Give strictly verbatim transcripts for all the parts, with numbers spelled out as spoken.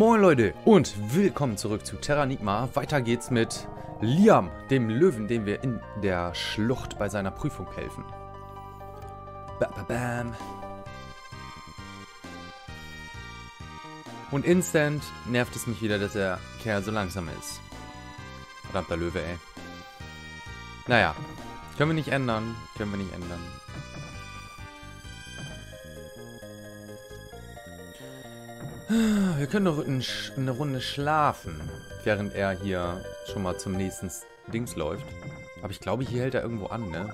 Moin Leute und willkommen zurück zu Terranigma. Weiter geht's mit Liam, dem Löwen, dem wir in der Schlucht bei seiner Prüfung helfen. Ba -ba -bam. Und instant nervt es mich wieder, dass der Kerl so langsam ist. Verdammter Löwe, ey. Naja, können wir nicht ändern, können wir nicht ändern. Wir können noch eine Runde schlafen, während er hier schon mal zum nächsten Dings läuft. Aber ich glaube, hier hält er irgendwo an, ne?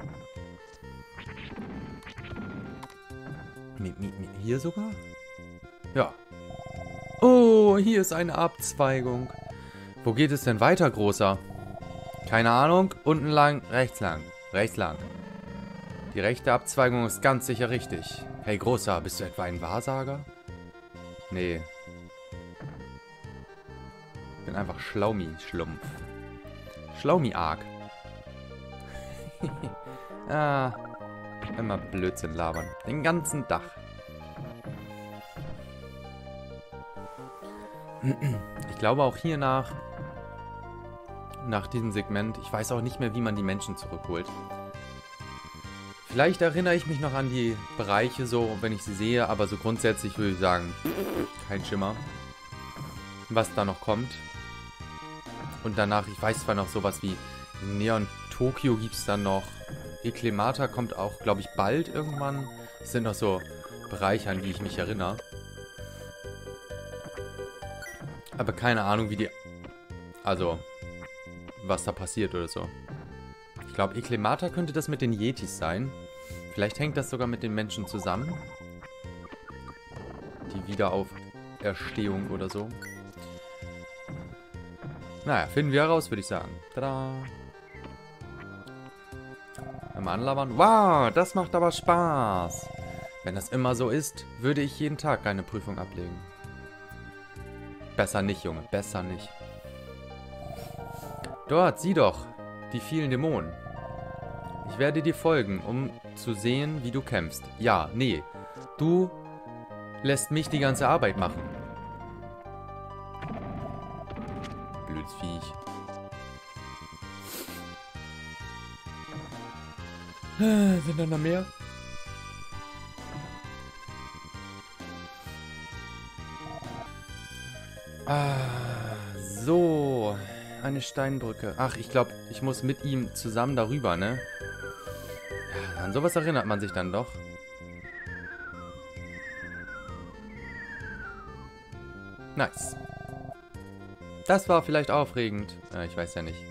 Hier sogar? Ja. Oh, hier ist eine Abzweigung. Wo geht es denn weiter, Großer? Keine Ahnung. Unten lang, rechts lang. Rechts lang. Die rechte Abzweigung ist ganz sicher richtig. Hey, Großer, bist du etwa ein Wahrsager? Nee. Ich bin einfach Schlaumi-Schlumpf. Schlaumi-Arg. Ah. Immer Blödsinn labern. Den ganzen Tag. Ich glaube auch hier nach, nach diesem Segment, ich weiß auch nicht mehr, wie man die Menschen zurückholt. Vielleicht erinnere ich mich noch an die Bereiche so, wenn ich sie sehe, aber so grundsätzlich würde ich sagen, kein Schimmer, was da noch kommt. Und danach, ich weiß zwar noch sowas wie Neon Tokyo gibt es dann noch, Eklemata kommt auch, glaube ich, bald irgendwann. Das sind noch so Bereiche, an die ich mich erinnere. Aber keine Ahnung, wie die, also, was da passiert oder so. Ich glaube, Eklemata könnte das mit den Yetis sein. Vielleicht hängt das sogar mit den Menschen zusammen. Die Wiederauferstehung oder so. Naja, finden wir heraus, würde ich sagen. Tada! Einmal anlabern. Wow, das macht aber Spaß. Wenn das immer so ist, würde ich jeden Tag eine Prüfung ablegen. Besser nicht, Junge. Besser nicht. Dort, sieh doch. Die vielen Dämonen. Ich werde dir folgen, um zu sehen, wie du kämpfst. Ja, nee. Du lässt mich die ganze Arbeit machen. Blödes Viech. Sind da noch mehr? Ah, so. Eine Steinbrücke. Ach, ich glaube, ich muss mit ihm zusammen darüber, ne? Ja, an sowas erinnert man sich dann doch. Nice. Das war vielleicht aufregend. Ja, ich weiß ja nicht.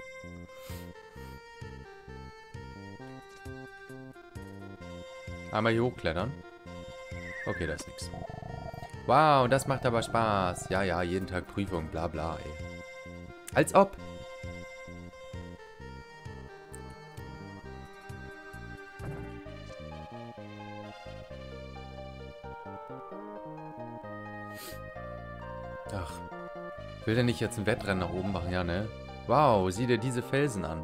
Einmal hier hochklettern. Okay, da ist nichts. Wow, das macht aber Spaß. Ja, ja, jeden Tag Prüfung, bla bla, ey. Als ob. Ach. Will der nicht jetzt ein Wettrennen nach oben machen? Ja, ne? Wow, sieh dir diese Felsen an.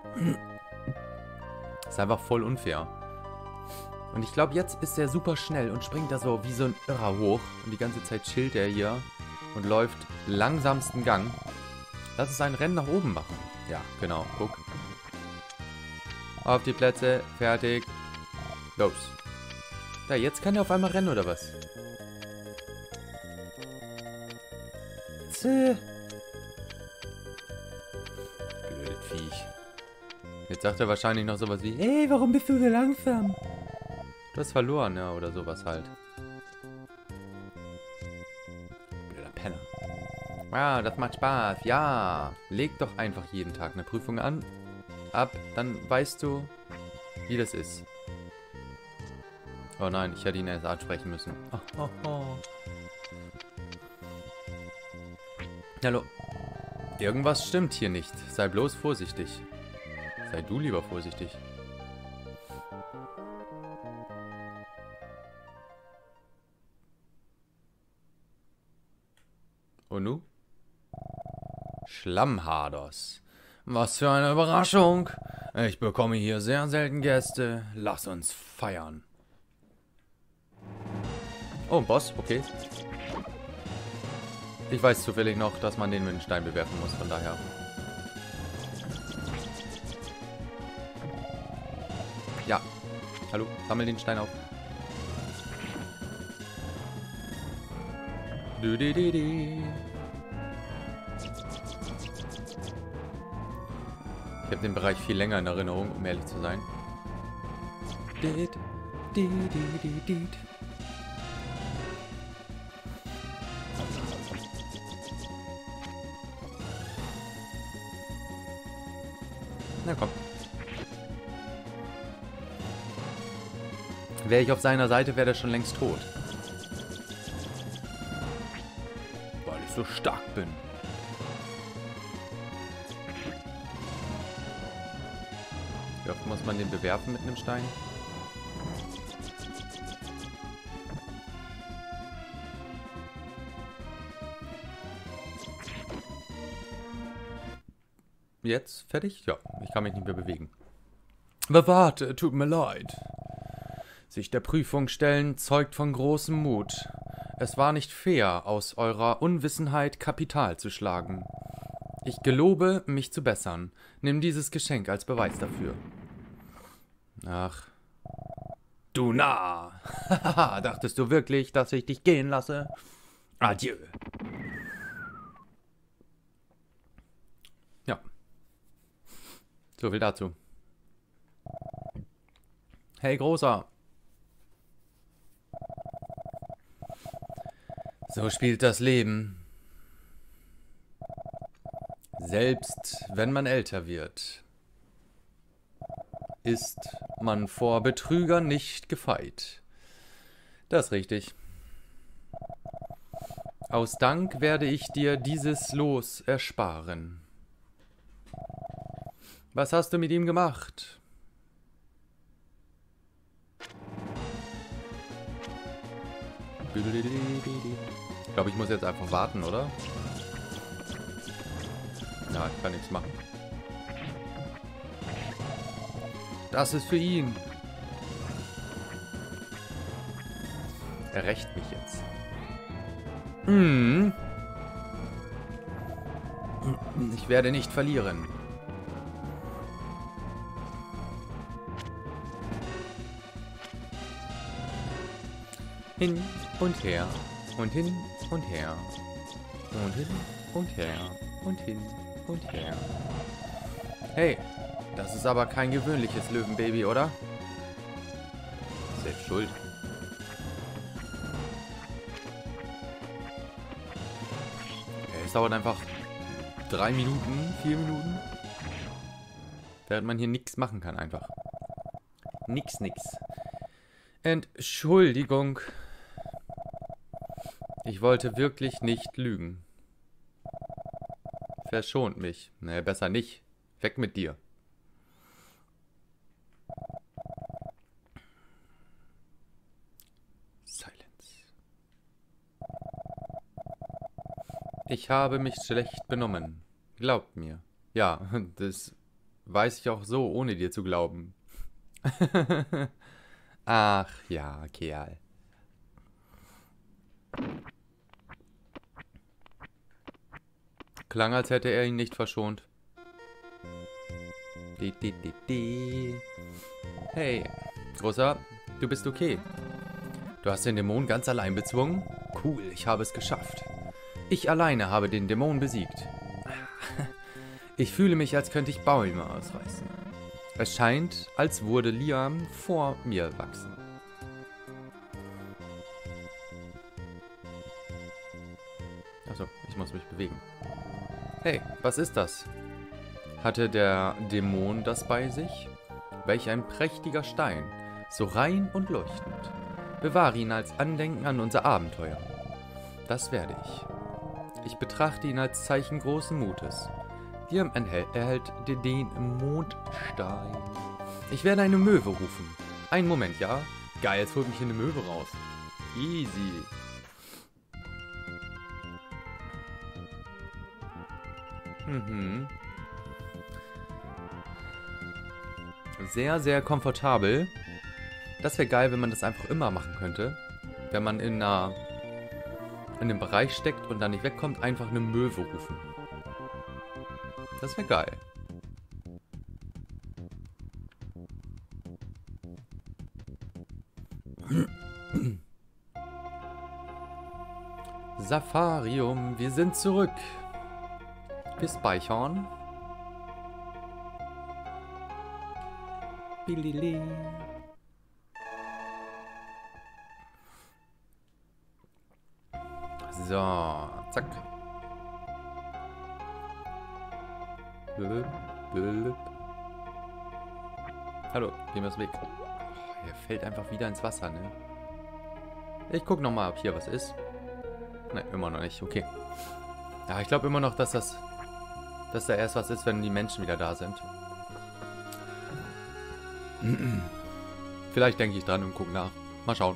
Ist einfach voll unfair. Und ich glaube, jetzt ist er super schnell und springt da so wie so ein Irrer hoch. Und die ganze Zeit chillt er hier und läuft langsamsten Gang. Lass uns ein Rennen nach oben machen. Ja, genau. Guck. Auf die Plätze. Fertig. Los. Da, jetzt kann er auf einmal rennen, oder was? Zäh. Blödes Viech. Jetzt sagt er wahrscheinlich noch sowas wie, hey, warum bist du so langsam? Du hast verloren, ja, oder sowas halt. Blöder Penner. Ah, das macht Spaß. Ja, leg doch einfach jeden Tag eine Prüfung an. Ab, dann weißt du, wie das ist. Oh nein, ich hätte ihn erst ansprechen müssen. Oh, oh, oh. Hallo. Irgendwas stimmt hier nicht. Sei bloß vorsichtig. Sei du lieber vorsichtig. Und nu? Schlammhados. Was für eine Überraschung. Ich bekomme hier sehr selten Gäste. Lass uns feiern. Oh, ein Boss, okay. Ich weiß zufällig noch, dass man den mit einem Stein bewerfen muss, von daher. Ja. Hallo, sammel den Stein auf. Du, di, di, di. Ich habe den Bereich viel länger in Erinnerung, um ehrlich zu sein. Dit, di, di, di, di. Na komm. Wäre ich auf seiner Seite, wäre der schon längst tot. Weil ich so stark bin. Wie oft muss man den bewerfen mit einem Stein? Jetzt fertig? Ja, ich kann mich nicht mehr bewegen. Aber warte, tut mir leid. Sich der Prüfung stellen zeugt von großem Mut. Es war nicht fair, aus eurer Unwissenheit Kapital zu schlagen. Ich gelobe, mich zu bessern. Nimm dieses Geschenk als Beweis dafür. Ach. Du Narr! Haha, dachtest du wirklich, dass ich dich gehen lasse? Adieu. Ja. So viel dazu. Hey, Großer. So spielt das Leben. Selbst wenn man älter wird, ist man vor Betrügern nicht gefeit. Das ist richtig. Aus Dank werde ich dir dieses Los ersparen. Was hast du mit ihm gemacht? Ich glaube, ich muss jetzt einfach warten, oder? Ja, ich kann nichts machen. Das ist für ihn. Er rächt mich jetzt. Hm. Ich werde nicht verlieren. Hin und her und hin und her und hin und her und hin und her. Hey, das ist aber kein gewöhnliches Löwenbaby, oder? Selbst schuld. Okay, es dauert einfach drei Minuten, vier Minuten, während man hier nichts machen kann einfach. Nix, nix. Entschuldigung. Ich wollte wirklich nicht lügen. Verschont mich. Naja, besser nicht. Weg mit dir. Silence. Ich habe mich schlecht benommen. Glaubt mir. Ja, das weiß ich auch so, ohne dir zu glauben. Ach ja, Kerl. Klang, als hätte er ihn nicht verschont. Di, di, di, di. Hey, Großer, du bist okay. Du hast den Dämon ganz allein bezwungen? Cool, ich habe es geschafft. Ich alleine habe den Dämon besiegt. Ich fühle mich, als könnte ich Bäume ausreißen. Es scheint, als würde Liam vor mir wachsen. Achso, ich muss mich bewegen. Hey, was ist das? Hatte der Dämon das bei sich? Welch ein prächtiger Stein, so rein und leuchtend. Bewahre ihn als Andenken an unser Abenteuer. Das werde ich. Ich betrachte ihn als Zeichen großen Mutes. Liam erhält den Mondstein. Ich werde eine Möwe rufen. Einen Moment, ja? Geil, jetzt holt mich hier eine Möwe raus. Easy. Mhm. Sehr, sehr komfortabel. Das wäre geil, wenn man das einfach immer machen könnte. Wenn man in einer in einem Bereich steckt und dann nicht wegkommt, einfach eine Möwe rufen. Das wäre geil. Safarium, wir sind zurück. Wir speichern. Bilili. So, zack. Blöp, blöp. Hallo, gehen wir aus dem Weg. Oh, er fällt einfach wieder ins Wasser, ne? Ich guck noch mal, ob hier was ist. Nein, immer noch nicht. Okay. Ja, ich glaube immer noch, dass das... dass da erst was ist, wenn die Menschen wieder da sind. Vielleicht denke ich dran und gucke nach. Mal schauen.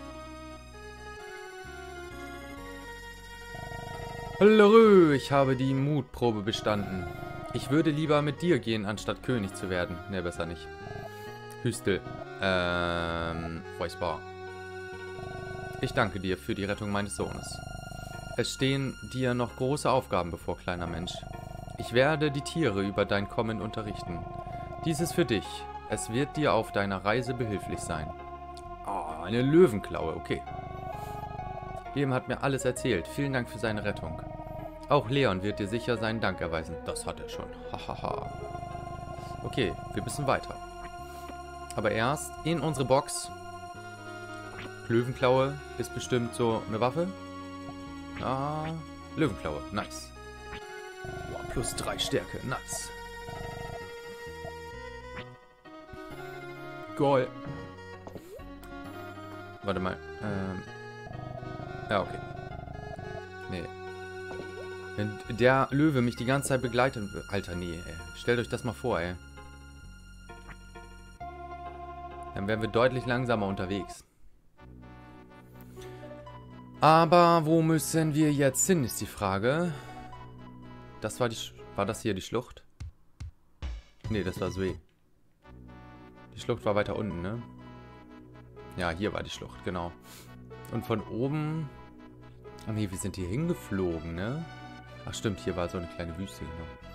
Hallo, ich habe die Mutprobe bestanden. Ich würde lieber mit dir gehen, anstatt König zu werden. Ne, besser nicht. Hüstel. Ähm, Voicebar. Ich danke dir für die Rettung meines Sohnes. Es stehen dir noch große Aufgaben bevor, kleiner Mensch. Ich werde die Tiere über dein Kommen unterrichten. Dies ist für dich. Es wird dir auf deiner Reise behilflich sein. Oh, eine Löwenklaue, okay. Liam hat mir alles erzählt. Vielen Dank für seine Rettung. Auch Leon wird dir sicher seinen Dank erweisen. Das hat er schon. Hahaha. Okay, wir müssen weiter. Aber erst in unsere Box. Löwenklaue ist bestimmt so eine Waffe. Ah, Löwenklaue. Nice. Boah, plus drei Stärke. Nice. Goal. Warte mal. Ähm. Ja, okay. Nee. Wenn der Löwe mich die ganze Zeit begleitet... Alter, nee, ey. Stellt euch das mal vor, ey. Dann wären wir deutlich langsamer unterwegs. Aber wo müssen wir jetzt hin, ist die Frage. Das war die... Sch war das hier die Schlucht? Nee, das war Sui. Die Schlucht war weiter unten, ne? Ja, hier war die Schlucht, genau. Und von oben... Ach nee, wir sind hier hingeflogen, ne? Ach stimmt, hier war so eine kleine Wüste,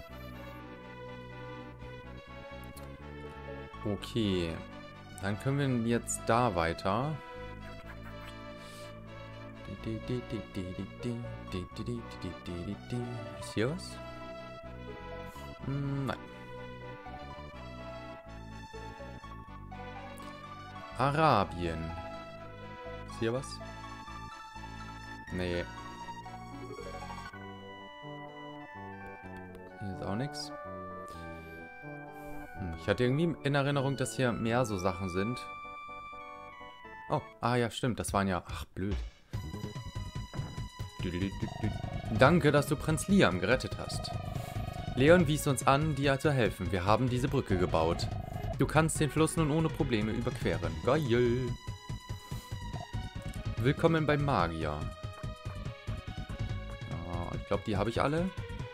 genau. Okay. Dann können wir jetzt da weiter. Ist hier was? Hm, nein. Arabien. Ist hier was? Nee. Hier ist auch nichts. Hm, ich hatte irgendwie in Erinnerung, dass hier mehr so Sachen sind. Oh, ah ja, stimmt. Das waren ja... Ach, blöd. Danke, dass du Prinz Liam gerettet hast. Leon wies uns an, dir zu helfen. Wir haben diese Brücke gebaut. Du kannst den Fluss nun ohne Probleme überqueren. Geil. Willkommen beim Magier. Oh, ich glaube, die habe ich alle.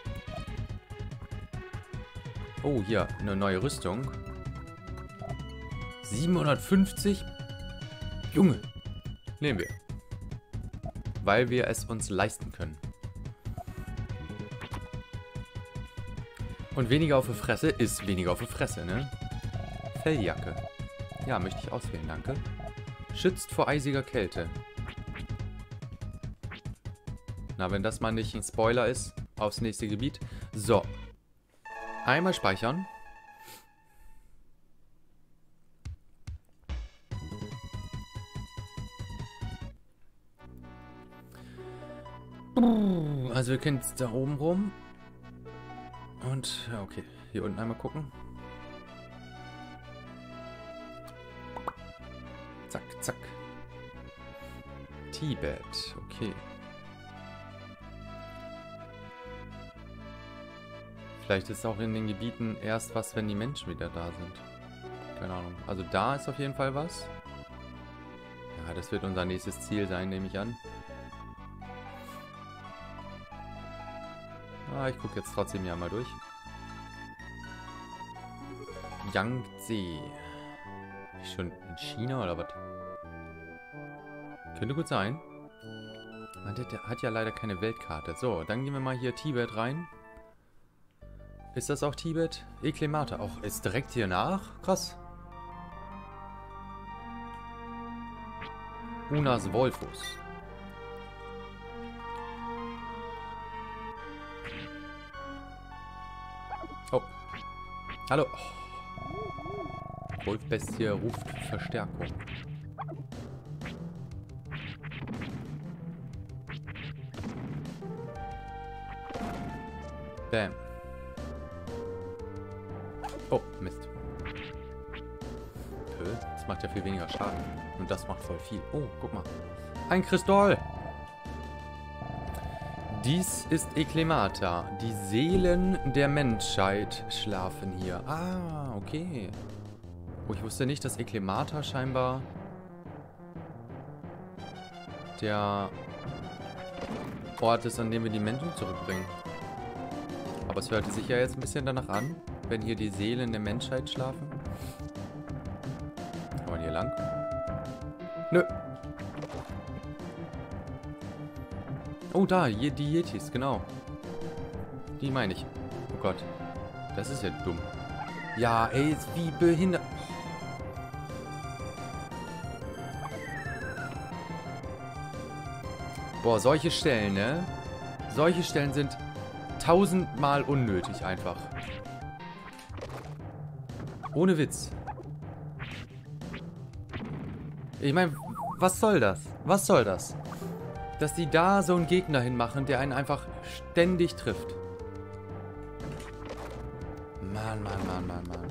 Oh, hier, eine neue Rüstung. siebenhundertfünfzig? Junge. Nehmen wir. Weil wir es uns leisten können. Und weniger auf die Fresse ist weniger auf die Fresse, ne? Felljacke. Ja, möchte ich auswählen, danke. Schützt vor eisiger Kälte. Na, wenn das mal nicht ein Spoiler ist, aufs nächste Gebiet. So. Einmal speichern. Also wir können jetzt da oben rum. Und, ja, okay. Hier unten einmal gucken. Zack, zack. Tibet, okay. Vielleicht ist auch in den Gebieten erst was, wenn die Menschen wieder da sind. Keine Ahnung. Also da ist auf jeden Fall was. Ja, das wird unser nächstes Ziel sein, nehme ich an. Ah, ich gucke jetzt trotzdem hier mal durch. Yangtze. Schon in China oder was? Könnte gut sein. Man, der, der hat ja leider keine Weltkarte. So, dann gehen wir mal hier Tibet rein. Ist das auch Tibet? Eklemata. Auch ist direkt hier nach? Krass. Unas Volfus. Oh. Hallo. Oh. Wolfbestie ruft Verstärkung. Bam. Oh, Mist. Das macht ja viel weniger Schaden. Und das macht voll viel. Oh, guck mal. Ein Kristall. Dies ist Eklemata. Die Seelen der Menschheit schlafen hier. Ah, okay. Oh, ich wusste nicht, dass Eklemata scheinbar der Ort ist, an dem wir die Menschen zurückbringen. Aber es hörte sich ja jetzt ein bisschen danach an, wenn hier die Seelen der Menschheit schlafen. Kann man hier lang? Nö. Oh, da, die Yetis, genau. Die meine ich. Oh Gott. Das ist ja dumm. Ja, ey, ist wie behindert. Boah, solche Stellen, ne? Solche Stellen sind tausendmal unnötig einfach. Ohne Witz. Ich meine, was soll das? Was soll das? Dass die da so einen Gegner hinmachen, der einen einfach ständig trifft. Mann, Mann, Mann, Mann, Mann.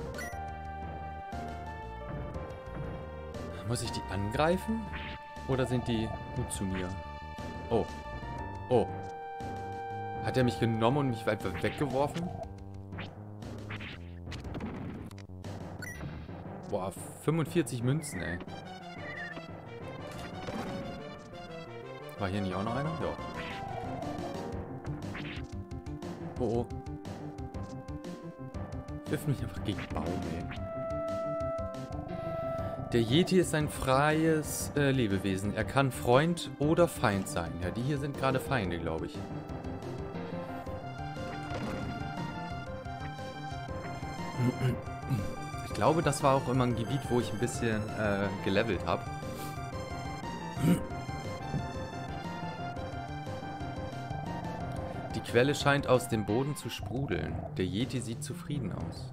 Muss ich die angreifen? Oder sind die gut zu mir? Oh. Oh. Hat er mich genommen und mich einfach weggeworfen? Boah, fünfundvierzig Münzen, ey. War hier nicht auch noch einer? Ja. Oh, oh. Ich wirf mich einfach gegen Baum, ey. Der Yeti ist ein freies äh, Lebewesen. Er kann Freund oder Feind sein. Ja, die hier sind gerade Feinde, glaube ich. Ich glaube, das war auch immer ein Gebiet, wo ich ein bisschen äh, gelevelt habe. Die Quelle scheint aus dem Boden zu sprudeln. Der Yeti sieht zufrieden aus.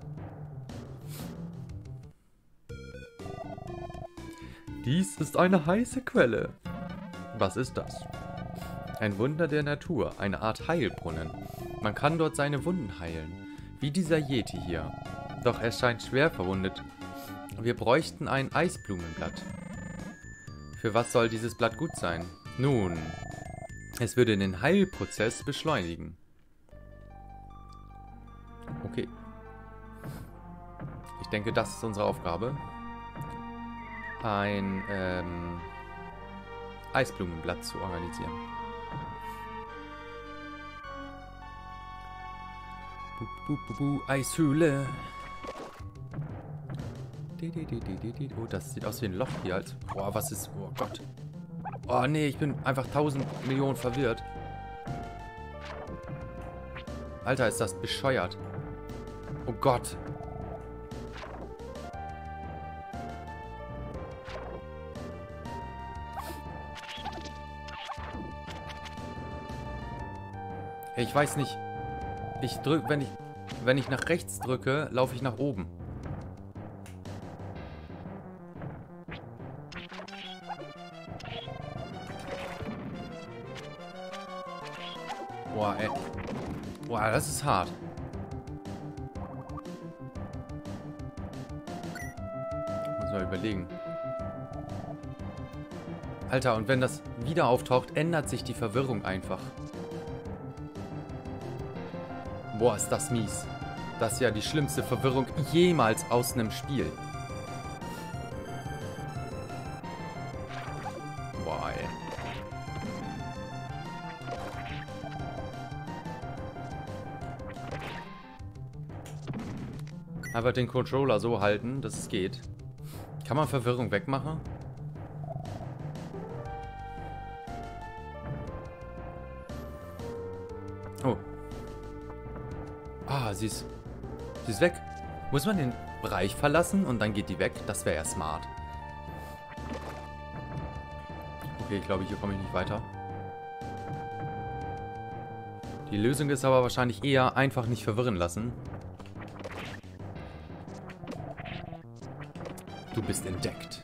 Dies ist eine heiße Quelle. Was ist das? Ein Wunder der Natur, eine Art Heilbrunnen. Man kann dort seine Wunden heilen, wie dieser Yeti hier. Doch er scheint schwer verwundet. Wir bräuchten ein Eisblumenblatt. Für was soll dieses Blatt gut sein? Nun, es würde den Heilprozess beschleunigen. Okay. Ich denke, das ist unsere Aufgabe. Ein ähm, Eisblumenblatt zu organisieren. Bu, bu, bu, bu, Eishöhle. Oh, das sieht aus wie ein Loch hier. Als boah, was ist... Oh Gott. Oh nee, ich bin einfach tausend Millionen verwirrt. Alter, ist das bescheuert. Oh Gott. Ich weiß nicht. Ich drück, wenn ich, wenn ich nach rechts drücke, laufe ich nach oben. Boah, ey. Boah, das ist hart. Muss mal überlegen. Alter, und wenn das wieder auftaucht, ändert sich die Verwirrung einfach. Boah, ist das mies. Das ist ja die schlimmste Verwirrung jemals aus einem Spiel. Boah, ey. Einfach den Controller so halten, dass es geht. Kann man Verwirrung wegmachen? Ah, sie ist, sie ist weg. Muss man den Bereich verlassen und dann geht die weg? Das wäre ja smart. Okay, ich glaube, hier komme ich nicht weiter. Die Lösung ist aber wahrscheinlich eher einfach nicht verwirren lassen. Du bist entdeckt.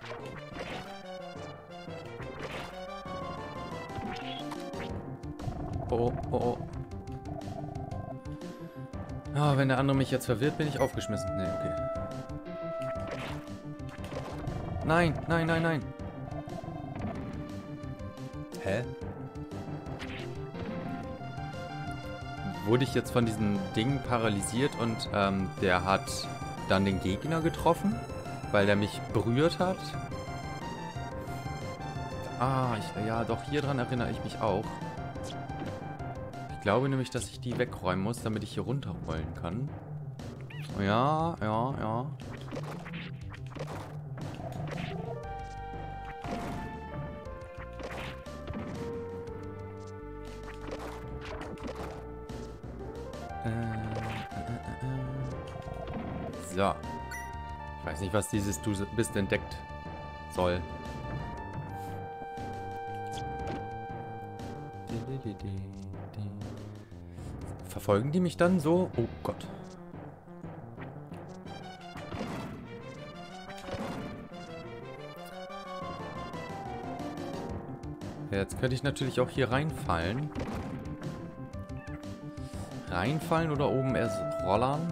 Oh, oh, oh. Ah, wenn der andere mich jetzt verwirrt, bin ich aufgeschmissen. Nee, okay. Nein, nein, nein, nein. Hä? Wurde ich jetzt von diesem Ding paralysiert und ähm, der hat dann den Gegner getroffen, weil der mich berührt hat? Ah, ich, ja, doch, hier dran erinnere ich mich auch. Ich glaube nämlich, dass ich die wegräumen muss, damit ich hier runterrollen kann. Ja, ja, ja. Äh, äh, äh, äh. So. Ich weiß nicht, was dieses Du bist entdeckt soll. Verfolgen die mich dann so? Oh Gott. Jetzt könnte ich natürlich auch hier reinfallen. Reinfallen oder oben erst rollern?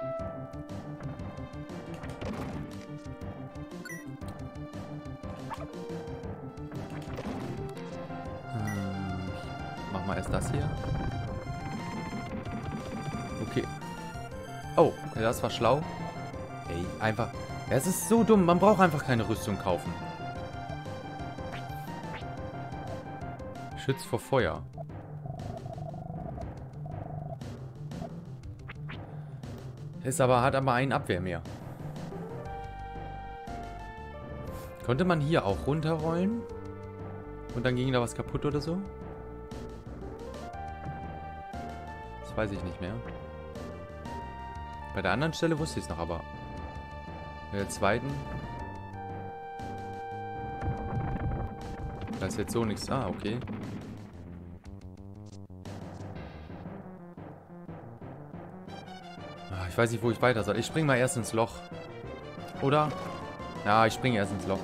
Ähm, ich mach mal erst das hier. Okay. Oh, das war schlau. Ey, einfach... Ja, es ist so dumm. Man braucht einfach keine Rüstung kaufen. Schützt vor Feuer. Ist aber, hat aber einen Abwehr mehr. Konnte man hier auch runterrollen? Und dann ging da was kaputt oder so? Das weiß ich nicht mehr. Bei der anderen Stelle wusste ich es noch, aber... Bei der zweiten... Da ist jetzt so nichts... Ah, okay. Ich weiß nicht, wo ich weiter soll. Ich spring mal erst ins Loch. Oder? Ja, ich springe erst ins Loch.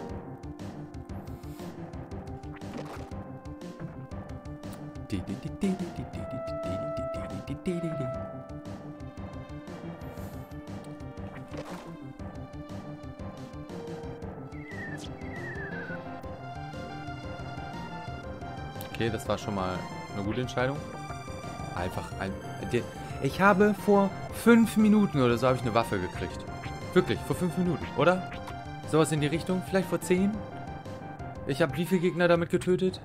Okay, das war schon mal eine gute Entscheidung. Einfach ein... Ich habe vor fünf Minuten oder so habe ich eine Waffe gekriegt. Wirklich, vor fünf Minuten, oder? Sowas in die Richtung? Vielleicht vor zehn? Ich habe wie viele Gegner damit getötet?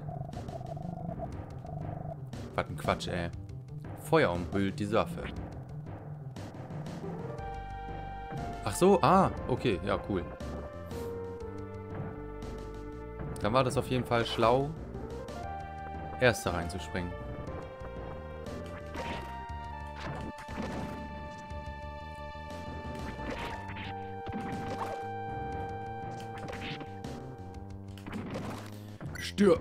Was ein Quatsch, ey. Feuer umhüllt die Waffe. Ach so, ah, okay, ja, cool. Dann war das auf jeden Fall schlau, erst da reinzuspringen. Stirb!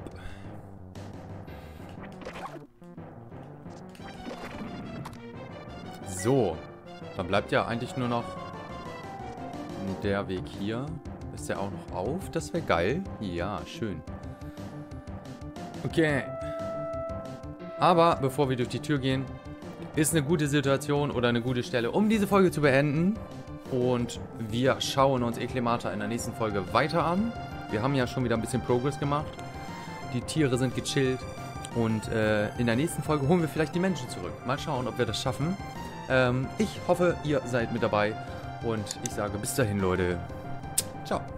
So. Dann bleibt ja eigentlich nur noch der Weg hier. Ist der auch noch auf? Das wäre geil. Ja, schön. Okay. Aber bevor wir durch die Tür gehen, ist eine gute Situation oder eine gute Stelle, um diese Folge zu beenden. Und wir schauen uns Eklemata in der nächsten Folge weiter an. Wir haben ja schon wieder ein bisschen Progress gemacht. Die Tiere sind gechillt. Und äh, in der nächsten Folge holen wir vielleicht die Menschen zurück. Mal schauen, ob wir das schaffen. Ähm, ich hoffe, ihr seid mit dabei. Und ich sage bis dahin, Leute. Ciao.